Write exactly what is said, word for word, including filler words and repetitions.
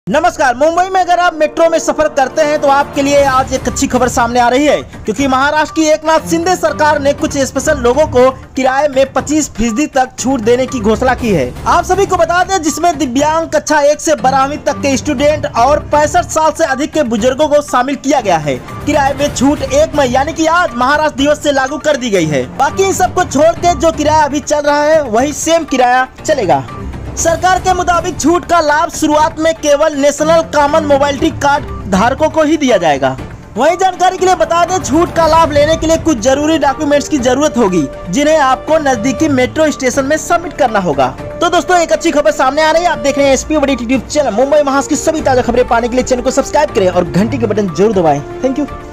नमस्कार। मुंबई में अगर आप मेट्रो में सफर करते हैं तो आपके लिए आज एक अच्छी खबर सामने आ रही है, क्योंकि महाराष्ट्र की एकनाथ शिंदे सरकार ने कुछ स्पेशल लोगों को किराए में पच्चीस फीसदी तक छूट देने की घोषणा की है। आप सभी को बता दें, जिसमें दिव्यांग, कक्षा एक से बारहवीं तक के स्टूडेंट और पैंसठ साल से अधिक के बुजुर्गों को शामिल किया गया है। किराए में छूट एक मई यानी कि आज महाराष्ट्र दिवस से लागू कर दी गई है। बाकी इन सबको छोड़ के जो किराया अभी चल रहा है वही सेम किराया चलेगा। सरकार के मुताबिक छूट का लाभ शुरुआत में केवल नेशनल कॉमन मोबिलिटी कार्ड धारकों को ही दिया जाएगा। वही जानकारी के लिए बता दें, छूट का लाभ लेने के लिए कुछ जरूरी डॉक्यूमेंट्स की जरूरत होगी, जिन्हें आपको नजदीकी मेट्रो स्टेशन में सबमिट करना होगा। तो दोस्तों, एक अच्छी खबर सामने आ रही है। आप देख रहे हैं SP update YouTube channel. Mumbai Maharashtra की सभी ताजा खबरें पाने के लिए चैनल को सब्सक्राइब करें और घंटी के बटन जरूर दबाएं। Thank you.